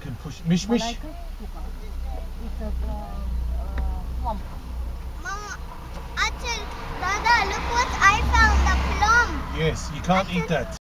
can push. Mish Mish. It's a plum. Mama, Achal, Dada, look what I found, the plum. Yes, you can't eat that.